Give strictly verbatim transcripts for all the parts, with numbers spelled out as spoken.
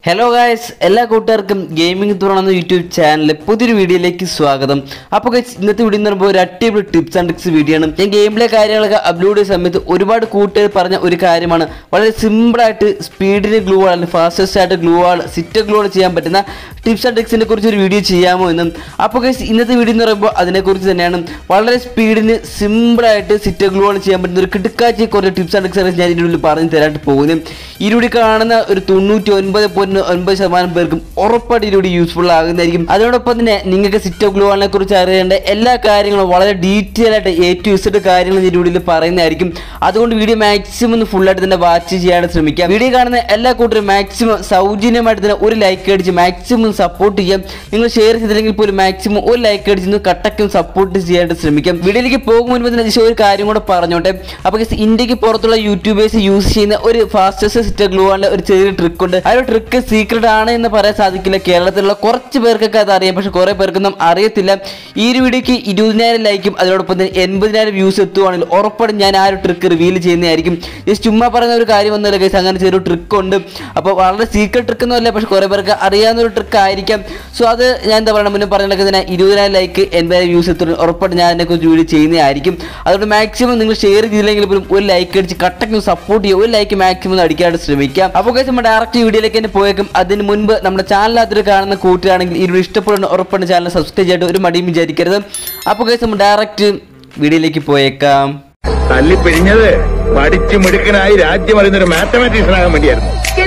Hello guys, എല്ലാ കൂട്ടുകാർക്കും gaming തുറന്ന യൂട്യൂബ് ചാനലിലെ പുതിയൊരു വീഡിയോയിലേക്ക് സ്വാഗതം. അപ്പോൾ ഗൈസ് ഇന്നത്തെ വീഡിയോ എന്ന് പറയുമ്പോൾ ഒരു അടിപൊളി ടിപ്സ് ആൻഡ് ട്രിക്സ് വീഡിയോ ആണ്. ഞാൻ ഗെയിം പ്ലേ കാര്യങ്ങളൊക്കെ അപ്ലോഡ് ചെയ്യുന്ന സമയത്ത് ഒരുപാട് കൂട്ടുകാർ പറഞ്ഞ ഒരു കാര്യമാണ് വളരെ സിമ്പിളായിട്ട് സ്പീഡിന് ഗ്ലൂ വാൾ ഫാസ്റ്റസ്റ്റ് ആയിട്ട് gloo wall set gloo wall ചെയ്യാൻ പറ്റുന്ന ടിപ്സ് ആൻഡ് ട്രിക്സിനെ കുറിച്ച് ഒരു വീഡിയോ ചെയ്യാമോ എന്നും. അപ്പോൾ ഗൈസ് ഇന്നത്തെ വീഡിയോ എന്ന് പറയുമ്പോൾ അതിനെക്കുറിച്ച് തന്നെയാണ്. വളരെ സ്പീഡിന് സിമ്പിളായിട്ട് സിറ്റ് ഗ്ലൂ വാൾ ചെയ്യാൻ പറ്റുന്ന ഒരു കിടക്കാച്ചി കുറച്ച് ടിപ്സ് ആൻഡ് ട്രിക്സ് ഞാൻ ഇതിനുള്ളിൽ പറഞ്ഞു തരാനായിട്ട് പോകുന്നത്. ഈ വീഡിയോ കാണുന്ന ഒരു തൊണ്ണൂറ്റി ഒൻപത് പോയിന്റ് ഒൻപത് ശതമാനം പേർക്കും ഉറപ്പായിട്ട് ഇതിലൂടെ യൂസ്ഫുൾ ആകുന്നതായിരിക്കും. അതോടൊപ്പം തന്നെ നിങ്ങൾക്ക് സിറ്റ് ഗ്ലൂ വാളിനെ കുറിച്ച് അറിയേണ്ട എല്ലാ കാര്യങ്ങളും വളരെ ഡീറ്റെയിൽ ആയിട്ട് എ ടു ഇസഡ് കാര്യങ്ങൾ ഇതിലൂടെ പറയുന്നതായിരിക്കും. അതുകൊണ്ട് വീഡിയോ മാക്സിമം ഒന്ന് ഫുൾ ആയിട്ട് തന്നെ വാച്ച് ചെയ്യാൻ ശ്രമിക്കാം. വീഡിയോ കാണുന്ന എല്ലാ കൂട്ടരും മാക്സിമം സൗജന്യമായിട്ട് തന്നെ ഒരു ലൈക്ക് അടിച്ച് മാക്സിമം സപ്പോർട്ട് ചെയ്യാം. നിങ്ങൾ ഷെയർ ചെയ്തില്ലെങ്കിൽ പോലും മാക്സിമം ഒരു ലൈക്ക് അടിച്ച് കട്ടക്കും സപ്പോർട്ട് ചെയ്യാനായിട്ട് ശ്രമിക്കാം. വീഡിയോയിലേക്ക് പോകും മുൻപ് തന്നെ ഒരു കാര്യം കൂടെ പറഞ്ഞോട്ടെ. അപ്പോൾ ഇന്ത്യക്ക് പുറത്തുള്ള യൂട്യൂബേഴ്സ് യൂസ് ചെയ്യുന്ന ഒരു ഫാസ്റ്റസ്റ്റ് സിറ്റ് ഗ്ലൂ വാളിന്റെ ഒരു ചെറിയ ട്രിക്ക് ഉണ്ട്. ആ ഒരു ട്രിക്ക് സീക്രട്ട് ആണ് എന്ന് പറയാൻ സാധിക്കില്ല. കേരളത്തിലുള്ള കുറച്ച് പേർക്കൊക്കെ അത് അറിയാം, പക്ഷെ കുറെ പേർക്കൊന്നും അറിയത്തില്ല. ഈ ഒരു വീഡിയോക്ക് ഇരുപതിനായിരം ലൈക്കും അതിനോടൊപ്പം തന്നെ എൺപതിനായിരം വ്യൂസ് എത്തുവാണെങ്കിൽ ഉറപ്പായിട്ടും ഞാൻ ആ ഒരു ട്രിക്ക് റിവീൽ ചെയ്യുന്നതായിരിക്കും. ജസ്റ്റ് ചുമ്മാ പറയുന്ന ഒരു കാര്യം ഒന്നുമില്ല ഗൈസ്, അങ്ങനെ ചെറിയൊരു ട്രിക്ക് ഉണ്ട്. അപ്പോൾ വളരെ സീക്രട്ട് ട്രിക്ക് ഒന്നും അല്ല, പക്ഷെ കുറെ പേർക്ക് അറിയാവുന്ന ഒരു ട്രിക്ക് ആയിരിക്കാം. സോ അത് ഞാൻ എന്താ പറയുക മുന്നേ പറഞ്ഞിടക്ക് തന്നെ ഇരുപതിനായിരം ലൈക്ക് എൺപതിനായിരം വ്യൂസ് എത്തും ഉറപ്പായിട്ട് ഞാൻ അതിനെക്കുറിച്ച് വീഡിയോ ചെയ്യുന്നതായിരിക്കും. അതുകൊണ്ട് മാക്സിമം നിങ്ങൾ ഷെയർ ചെയ്തില്ലെങ്കിൽ പോലും ഒരു ലൈക്ക് അടിച്ച് കട്ടക്കും സപ്പോർട്ട് ചെയ്യുക, ഒരു ലൈക്ക് മാക്സിമം അടിക്കാനായിട്ട് ശ്രമിക്കാം. അപ്പോൾ ഗൈസ് നമ്മൾ ഡയറക്റ്റ് വീഡിയോയിലേക്ക് തന്നെ പോയേക്കും. അതിന് മുൻപ് നമ്മുടെ ചാനലിനകത്ത് കാണുന്ന കൂട്ടുകാരാണെങ്കിൽ ഈ വീഡിയോ ഇഷ്ടപ്പെടുന്ന ഉറപ്പാണ് ചാനൽ സബ്സ്ക്രൈബ് ചെയ്തിട്ട് ഒരു മടിയും വിചാരിക്കരുത്. അപ്പോൾ ഗൈസ് നമ്മൾ ഡയറക്റ്റ് വീഡിയോയിലേക്ക് പോയേക്കാം. തല്ലി പിരിഞ്ഞത് പഠിച്ചു മിടുക്കനായി രാജ്യം അറിയുന്നൊരു മാത്തമാറ്റീഷ്യനാകാൻ വേണ്ടിയായിരുന്നു.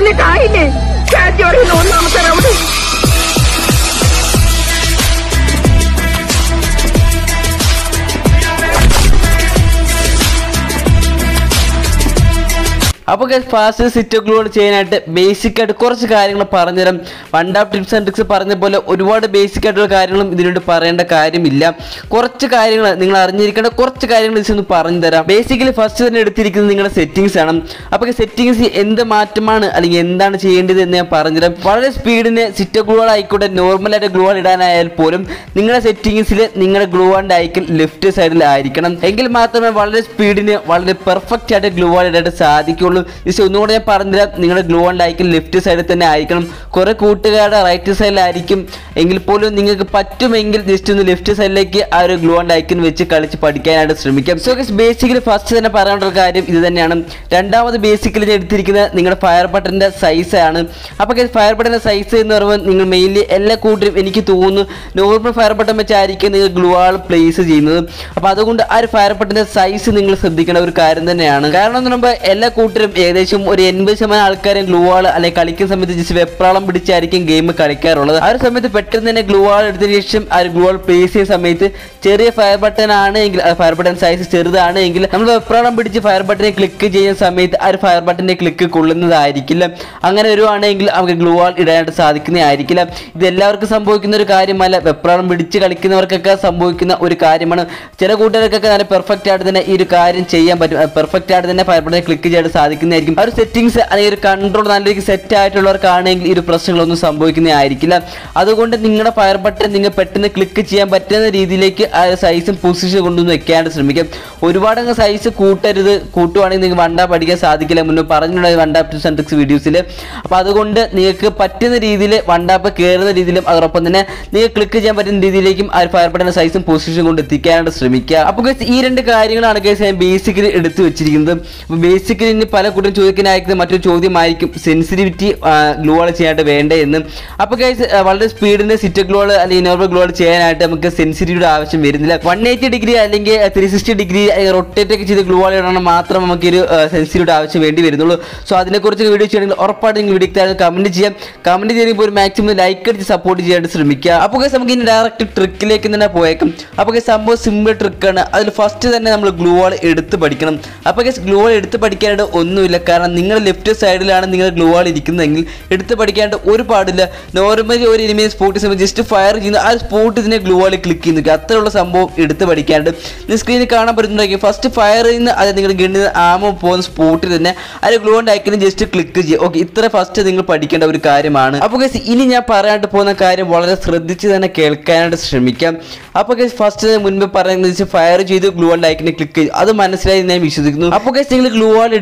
അപ്പോൾ ഫാസ്റ്റ് സിറ്റ് ഗ്ലൂ വാൾ ചെയ്യാനായിട്ട് ബേസിക് ആയിട്ട് കുറച്ച് കാര്യങ്ങൾ പറഞ്ഞുതരാം. One tap tips and tricks പറഞ്ഞ പോലെ ഒരുപാട് ബേസിക് ആയിട്ടുള്ള കാര്യങ്ങളും ഇതിനോട് പറയേണ്ട കാര്യമില്ല. കുറച്ച് കാര്യങ്ങൾ നിങ്ങൾ അറിഞ്ഞിരിക്കേണ്ട കുറച്ച് കാര്യങ്ങൾ ഇതൊന്ന് പറഞ്ഞു തരാം. ബേസിക്കലി ഫസ്റ്റ് തന്നെ എടുത്തിരിക്കുന്നത് നിങ്ങളുടെ സെറ്റിംഗ്സ് ആണ്. അപ്പോൾ സെറ്റിംഗ്സ് എന്ത് മാറ്റമാണ് അല്ലെങ്കിൽ എന്താണ് ചെയ്യേണ്ടത് എന്ന് ഞാൻ പറഞ്ഞുതരാം. വളരെ സ്പീഡിന് സിറ്റ് ഗ്ലൂ വാൾ ആയിക്കോട്ടെ നോർമലായിട്ട് ഗ്ലൂ വാൾ ഇടാനായാൽ പോലും നിങ്ങളുടെ സെറ്റിംഗ്സിൽ നിങ്ങളുടെ ഗ്ലൂ വാളിൻ്റെ ഐക്കൺ ലെഫ്റ്റ് സൈഡിൽ ആയിരിക്കണം. എങ്കിൽ മാത്രമേ വളരെ സ്പീഡിന് വളരെ പെർഫെക്റ്റ് ആയിട്ട് ഗ്ലൂ വാൾ ഇടാനായിട്ട് സാധിക്കുള്ളൂ. ജസ്റ്റ് ഒന്നുകൂടെ ഞാൻ പറഞ്ഞുതരാം. നിങ്ങളുടെ ഗ്ലൂ വാളിൻ്റെ ഐക്കൺ ലെഫ്റ്റ് സൈഡിൽ തന്നെ ആയിരിക്കണം. കുറെ കൂട്ടുകാരുടെ റൈറ്റ് സൈഡിലായിരിക്കും. എങ്കിൽ പോലും നിങ്ങൾക്ക് പറ്റുമെങ്കിൽ ജസ്റ്റ് ഒന്ന് ലെഫ്റ്റ് സൈഡിലേക്ക് ആ ഒരു ഗ്ലൂ വാളിൻ്റെ ഐക്കൺ വെച്ച് കളിച്ച് പഠിക്കാനായിട്ട് ശ്രമിക്കാം. സോ ഗൈസ് ബേസിക്കലി ഫസ്റ്റ് തന്നെ പറയാനുള്ള കാര്യം ഇത് തന്നെയാണ്. രണ്ടാമത് ബേസിക്കലി ഞാൻ എടുത്തിരിക്കുന്നത് നിങ്ങളുടെ ഫയർ ബട്ടൻ്റെ സൈസ് ആണ്. അപ്പോൾ ഗൈസ് ഫയർ ബട്ടൻ്റെ സൈസ് എന്ന് പറയുമ്പോൾ നിങ്ങൾ മെയിൻലി എല്ലാ കൂട്ടരും എനിക്ക് തോന്നുന്നു നോർമൽ ഫയർ ബട്ടൺ വെച്ചായിരിക്കും നിങ്ങൾ ഗ്ലൂ വാൾ പ്ലേസ് ചെയ്യുന്നത്. അപ്പോൾ അതുകൊണ്ട് ആ ഒരു ഫയർ ബട്ടൻ്റെ സൈസ് നിങ്ങൾ ശ്രദ്ധിക്കേണ്ട ഒരു കാര്യം തന്നെയാണ്. കാരണം എന്ന് പറയുമ്പോൾ എല്ലാ കൂട്ടരും ഏകദേശം ഒരു എൺപത് ശതമാനം ആൾക്കാരും ഗ്ലൂ വാൾ അല്ലെങ്കിൽ കളിക്കുന്ന സമയത്ത് ജസ്റ്റ് വെപ്രാളം പിടിച്ചായിരിക്കും ഗെയിം കളിക്കാറുള്ളത്. ആ ഒരു സമയത്ത് പെട്ടെന്ന് തന്നെ ഗ്ലൂ വാൾ എടുത്തതിന് ശേഷം ആ ഒരു ഗ്ലൂ വാൾ പ്ലേസ് ചെയ്യുന്ന സമയത്ത് ചെറിയ ഫയർ ബട്ടൺ ആണ് എങ്കിൽ ഫയർ ബട്ടൺ സൈസ് ചെറുതാണ് എങ്കിൽ നമ്മൾ വെപ്രാളം പിടിച്ച് ഫയർ ബട്ടനെ ക്ലിക്ക് ചെയ്യുന്ന സമയത്ത് ആ ഒരു ഫയർ ബട്ടന്റെ ക്ലിക്ക് കൊള്ളുന്നതായിരിക്കില്ല. അങ്ങനെ വരുവാണെങ്കിൽ നമുക്ക് ഗ്ലൂ വാൾ ഇടാനായിട്ട് സാധിക്കുന്നതായിരിക്കില്ല. ഇത് എല്ലാവർക്കും സംഭവിക്കുന്ന ഒരു കാര്യമല്ല, വെപ്രാളം പിടിച്ച് കളിക്കുന്നവർക്കൊക്കെ സംഭവിക്കുന്ന ഒരു കാര്യമാണ്. ചില കൂട്ടുകാർക്കൊക്കെ നല്ല പെർഫെക്റ്റ് ആയിട്ട് തന്നെ ഈ ഒരു കാര്യം ചെയ്യാൻ പറ്റും. പെർഫെക്റ്റ് ആയിട്ട് തന്നെ ഫയർ ബട്ടനെ ക്ലിക്ക് ചെയ്യാൻ സാധിക്കുന്നതായിരിക്കും. ആ ഒരു സെറ്റിംഗ്സ് അല്ലെങ്കിൽ ഒരു കൺട്രോൾ നല്ല രീതിക്ക് സെറ്റ് ആയിട്ടുള്ളവർക്കാണെങ്കിൽ ഈ ഒരു പ്രശ്നങ്ങളൊന്നും സംഭവിക്കുന്നതായിരിക്കില്ല. അതുകൊണ്ട് നിങ്ങളുടെ ഫയർ ബട്ടൺ നിങ്ങൾ പെട്ടെന്ന് ക്ലിക്ക് ചെയ്യാൻ പറ്റുന്ന രീതിയിലേക്ക് ആ സൈസും പൊസിഷൻ കൊണ്ടുവന്ന് വെക്കാനായിട്ട് ശ്രമിക്കാം. ഒരുപാട് അങ്ങ് സൈസ് കൂട്ടരുത്. കൂട്ടുവാണെങ്കിൽ നിങ്ങൾക്ക് വൺ ഡാപ്പ് പഠിക്കാൻ സാധിക്കില്ല. മുന്നേ പറഞ്ഞിട്ടുള്ള one tap tips and tricks വീഡിയോസിൽ. അപ്പോൾ അതുകൊണ്ട് നിങ്ങൾക്ക് പറ്റുന്ന രീതിയിൽ വൺ ഡാപ്പ് കയറുന്ന രീതിയിലും അതോടൊപ്പം തന്നെ നിങ്ങൾക്ക് ക്ലിക്ക് ചെയ്യാൻ പറ്റുന്ന രീതിയിലേക്കും ആ ഫയർ ബട്ടൻ്റെ സൈസും പൊസിഷൻ കൊണ്ട് എത്തിക്കാനായിട്ട് ശ്രമിക്കുക. അപ്പോൾ ഈ രണ്ട് കാര്യങ്ങളാണ് ഗൈസ് ഞാൻ ബേസിക്കലി എടുത്തു വെച്ചിരിക്കുന്നത്. അപ്പോൾ ബേസിക്കലി ഇനി പല കൂട്ടരും ചോദിക്കാനായിരിക്കും മറ്റൊരു ചോദ്യമായിരിക്കും സെൻസിറ്റിവിറ്റി ഗ്ലൂ വാൾ ചെയ്യാനായിട്ട് വേണ്ടേ എന്ന്. അപ്പോൾ ഗൈസ് വളരെ സ്പീഡിന് സിറ്റ് ഗ്ലൂ വാൾ അല്ലെങ്കിൽ നോർമൽ ഗ്ലൂ വാൾ ചെയ്യാനായിട്ട് നമുക്ക് സെൻസിറ്റിവിറ്റിയുടെ ആവശ്യം വരുന്നില്ല. വൺ എയ്റ്റി ഡിഗ്രി അല്ലെങ്കിൽ ത്രീ സിക്സ്റ്റി ഡിഗ്രി റൊട്ടേറ്റ് ഒക്കെ ചെയ്ത് ഗ്ലൂ വാൾ ഇടണം മാത്രം നമുക്കൊരു സെൻസിറ്റിവിറ്റി ആവശ്യം വേണ്ടി വരുന്നുള്ളൂ. സോ അതിനെക്കുറിച്ച് വീഡിയോ ചെയ്യണമെങ്കിൽ ഉറപ്പായിട്ട് നിങ്ങൾ വീഡിയോ കമന്റ് ചെയ്യാം. കമന്റ് ചെയ്യുമ്പോൾ ഒരു മാക്സിമം ലൈക്ക് അടിച്ച് സപ്പോർട്ട് ചെയ്യാനായിട്ട് ശ്രമിക്കുക. അപ്പോൾ ഗൈസ് നമുക്ക് ഇനി ഡയറക്റ്റ് ട്രിക്കിലേക്ക് തന്നെ പോയേക്കും. അപ്പോൾ ഗൈസ് സംഭവം സിമ്പിൾ ട്രിക്കാണ്. അതിൽ ഫസ്റ്റ് തന്നെ നമ്മൾ ഗ്ലൂ വാൾ എടുത്ത് പഠിക്കണം. അപ്പോൾ ഗൈസ് ഗ്ലൂ വാൾ എടുത്ത് പഠിക്കാനായിട്ട് ഒന്നുമില്ല. കാരണം നിങ്ങൾ ലെഫ്റ്റ് സൈഡിലാണ് നിങ്ങൾ ഗ്ലൂ വാൾ ഇരിക്കുന്നതെങ്കിൽ എടുത്ത് പഠിക്കാനായിട്ട് ഒരു പാടില്ല. നോർമലി ഒരു ഇനിമയെ സ്പോട്ട് സമയത്ത് ജസ്റ്റ് ഫയർ ചെയ്യുന്ന ആ സ്പോട്ട് ഇതിനെ ഗ്ലൂ വാളിൽ ക്ലിക്ക് ചെയ്യുന്നു. അത്രയുള്ള സംഭവം എടുത്ത് പഠിക്കാനായിട്ട് നിങ്ങൾ സ്ക്രീനിൽ കാണാൻ പറ്റുന്നുണ്ടെങ്കിൽ ഫസ്റ്റ് ഫയർ ചെയ്യുന്ന അത് നിങ്ങൾ ഗണ്ണിന് ആമോ പോകുന്ന സ്പോട്ടിൽ തന്നെ ആ ഗ്ലൂ വാളിൻ്റെ ഐക്കണിൽ ജസ്റ്റ് ക്ലിക്ക് ചെയ്യുക. ഓക്കെ, ഇത്ര ഫസ്റ്റ് നിങ്ങൾ പഠിക്കേണ്ട ഒരു കാര്യമാണ്. അപ്പോൾ ഗൈസ് ഇനി ഞാൻ പറയാനായിട്ട് പോകുന്ന കാര്യം വളരെ ശ്രദ്ധിച്ച് തന്നെ കേൾക്കാനായിട്ട് ശ്രമിക്കാം. അപ്പോൾ ഗൈസ് ഫസ്റ്റ് മുൻപ് പറയുന്നത് ഫയർ ചെയ്ത് ഗ്ലൂ വാളിൻ്റെ ഐക്കണിൽ ക്ലിക്ക് ചെയ്തു. അത് മനസ്സിലായി ഞാൻ വിശ്വസിക്കുന്നു. അപ്പോൾ ഗൈസ് നിങ്ങൾ ഗ്ലൂ വാൾ എടുക്കുന്ന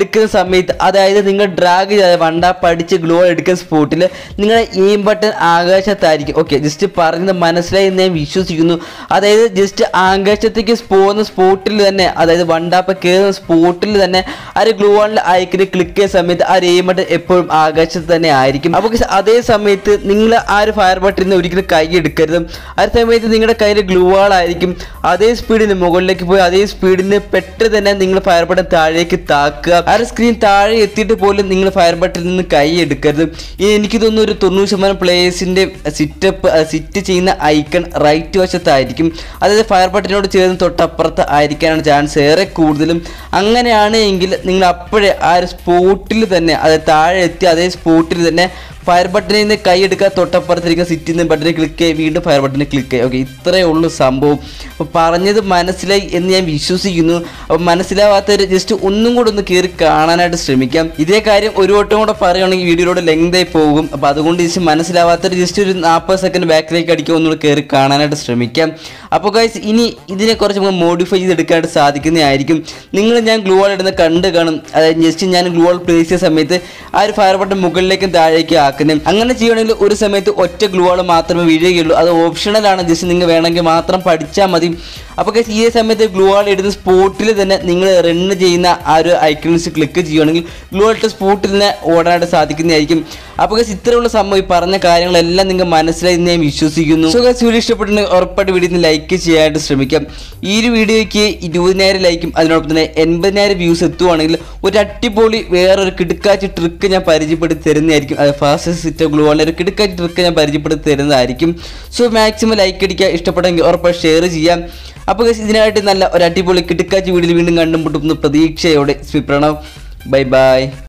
സമയത്ത് അതായത് നിങ്ങൾ ഡ്രാഗ് ചെയ്താൽ വണ്ടാപ്പ് അടിച്ച് ഗ്ലൂ എടുക്കുന്ന സ്പോട്ടിൽ നിങ്ങളുടെ എയിം ബട്ടൺ ആകാശത്തായിരിക്കും. ഓക്കെ, ജസ്റ്റ് പറഞ്ഞത് മനസ്സിലായി എന്ന് ഞാൻ വിശ്വസിക്കുന്നു. അതായത് ജസ്റ്റ് ആകാശത്തേക്ക് പോകുന്ന സ്പോട്ടിൽ തന്നെ, അതായത് വണ്ടാപ്പ് കയറുന്ന സ്പോട്ടിൽ തന്നെ ആ ഒരു ഗ്ലൂ വാളിൽ ഐക്കണിൽ ക്ലിക്ക് ചെയ്യുന്ന സമയത്ത് ആ ഒരു എയിം ബട്ടൺ എപ്പോഴും ആകാശത്ത് തന്നെ ആയിരിക്കും. അപ്പോൾ അതേ സമയത്ത് നിങ്ങൾ ആ ഒരു ഫയർ ബട്ടണിൽ നിന്ന് ഒരിക്കലും കൈ എടുക്കരുത്. ആ സമയത്ത് നിങ്ങളുടെ കയ്യിൽ ഗ്ലൂ വാൾ ആയിരിക്കും. അതേ സ്പീഡിന് മുകളിലേക്ക് പോയി അതേ സ്പീഡിന് പെട്ടെന്ന് തന്നെ നിങ്ങൾ ഫയർ ബട്ടൺ താഴേക്ക് താക്കുക. ആ ഒരു സ്ക്രീൻ താഴെ എത്തിയിട്ട് പോലും നിങ്ങൾ ഫയർ ബട്ടണിൽ നിന്ന് കൈ എടുക്കരുത്. ഇനി എനിക്ക് തോന്നുന്നു ഒരു തൊണ്ണൂറ് ശതമാനം പ്ലേയേഴ്സിന്റെ സിറ്റപ്പ് സിറ്റ് ചെയ്യുന്ന ഐക്കൺ റൈറ്റ് വശത്തായിരിക്കും. അതായത് ഫയർ ബട്ടനോട് ചേർന്ന് തൊട്ടപ്പുറത്ത് ആയിരിക്കാനാണ് ചാൻസ് ഏറെ കൂടുതലും. അങ്ങനെയാണ് എങ്കിൽ നിങ്ങൾ അപ്പോഴേ ആ ഒരു സ്പോട്ടിൽ തന്നെ, അതായത് താഴെ എത്തി അതേ സ്പോട്ടിൽ തന്നെ ഫയർ ബട്ടണിൽ നിന്ന് കൈ എടുക്കുക, തൊട്ടപ്പുറത്തിരിക്കുന്ന സിറ്റിൽ നിന്ന് ബട്ടണിൽ ക്ലിക്ക് ചെയ്യുക, വീണ്ടും ഫയർ ബട്ടണിൽ ക്ലിക്ക് ചെയ്യുക. ഓക്കെ, ഇത്രയേ ഉള്ളൂ സംഭവം. അപ്പോൾ പറഞ്ഞത് മനസ്സിലായി എന്ന് ഞാൻ വിശ്വസിക്കുന്നു. അപ്പോൾ മനസ്സിലാവാത്തവർ ജസ്റ്റ് ഒന്നും കൂടെ ഒന്ന് കയറി കാണാനായിട്ട് ശ്രമിക്കാം. ഇതേ കാര്യം ഒരു വട്ടം കൂടെ പറയുകയാണെങ്കിൽ വീഡിയോയുടെ ലെങ്ത് ആയി പോകും. അപ്പോൾ അതുകൊണ്ട് ജസ്റ്റ് മനസ്സിലാവാത്തവർ ജസ്റ്റ് ഒരു നാൽപ്പത് സെക്കൻഡ് ബാക്കിലേക്ക് അടിക്കുക, ഒന്നുകൂടെ കയറി കാണാനായിട്ട് ശ്രമിക്കാം. അപ്പോൾ ഗൈസ്, ഇനി ഇതിനെക്കുറിച്ച് നമുക്ക് മോഡിഫൈ ചെയ്തെടുക്കാനായിട്ട് സാധിക്കുന്നതായിരിക്കും. നിങ്ങൾ ഞാൻ ഗ്ലൂ വാൾ ഇടുന്ന കണ്ട് കാണും. അതായത് ജസ്റ്റ് ഞാൻ ഗ്ലൂ വാൾ പ്ലേസ് ചെയ്യുന്ന സമയത്ത് ആ ഒരു ഫയർ ബട്ടൺ മുകളിലേക്കും താഴേക്കും ആക്കുന്നത്. അങ്ങനെ ചെയ്യണമെങ്കിൽ ഒരു സമയത്ത് ഒറ്റ ഗ്ലൂ വാൾ മാത്രമേ വീഴുകയുള്ളൂ. അത് ഓപ്ഷണലാണ്, ജസ്റ്റ് നിങ്ങൾ വേണമെങ്കിൽ മാത്രം പഠിച്ചാൽ മതി. അപ്പോൾ ഗൈസ്, ഈ സമയത്ത് ഗ്ലൂ വാൾ ഇടുന്ന സ്പോട്ടിൽ തന്നെ നിങ്ങൾ റണ്ണ് ചെയ്യുന്ന ആ ഒരു ഐക്കൺസ് ക്ലിക്ക് ചെയ്യുകയാണെങ്കിൽ ഗ്ലൂ വാൾ ഇട്ട സ്പോട്ടിൽ തന്നെ ഓടാനായിട്ട് സാധിക്കുന്നതായിരിക്കും. അപ്പോൾ ഗൈസ്, ഇത്രയുള്ള സംഭവം ഈ പറഞ്ഞ കാര്യങ്ങളെല്ലാം നിങ്ങൾ മനസ്സിലായി എന്ന് ഞാൻ വിശ്വസിക്കുന്നു. സോ ഗൈസ്, വീഡിയോ ഇഷ്ടപ്പെട്ടുണ്ടെങ്കിൽ ഉറപ്പായിട്ട് വീഡിയോ ലൈക്ക് ചെയ്യാനായിട്ട് ശ്രമിക്കാം. ഈ ഒരു വീഡിയോയ്ക്ക് ഇരുപതിനായിരം ലൈക്കും അതിനോടൊപ്പം തന്നെ എൺപതിനായിരം വ്യൂസ് എത്തുവാണെങ്കിൽ ഒരു അടിപൊളി വേറൊരു കിടുക്കാച്ചി ട്രിക്ക് ഞാൻ പരിചയപ്പെടുത്തി തരുന്നതായിരിക്കും. അത് ഫാസ്റ്റ് സിറ്റ് ഗ്ലൂ വാളിൻ്റെ ഒരു കിടുക്കാച്ചി ട്രിക്ക് ഞാൻ പരിചയപ്പെടുത്തി തരുന്നതായിരിക്കും. സോ മാക്സിമം ലൈക്ക് അടിക്കുക, ഇഷ്ടപ്പെട്ടെങ്കിൽ ഉറപ്പായി ഷെയർ ചെയ്യാം. അപ്പോൾ ഇതിനായിട്ട് നല്ല ഒരു അടിപൊളി കിടുക്കാച്ചി വീഡിയോയിൽ വീണ്ടും കണ്ടുമുട്ടുന്ന പ്രതീക്ഷയോടെ ശ്രീ പ്രണവ്. Bye bye.